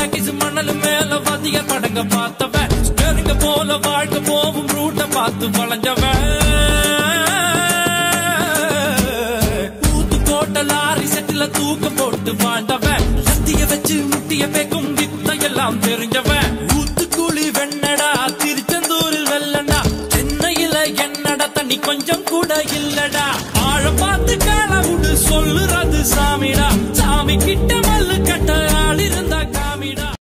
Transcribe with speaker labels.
Speaker 1: talkies மணல் மேல வதிய படங்க பார்த்தவன் ஸ்டேரிங்க போல வாழ்க்கை போவும் ரூட்ட பார்த்து வளைஞ்சவன் ஊத்துக்கோட்டை லாரி செட்டில தூக்கம் போட்டு வாழ்ந்தவன் சத்திய வச்சு முட்டிய பேக்கும் வித்தையெல்லாம் தெரிஞ்சவன் ஊத்துக்குழி வெண்ணடா திருச்செந்தூரில் வெள்ளடா சென்னையில என்னடா தண்ணி கொஞ்சம் கூட இல்லடா ஆழ பார்த்து கால விடு சொல்லுறது சாமிடா சாமி கிட்ட மல்லு கட்ட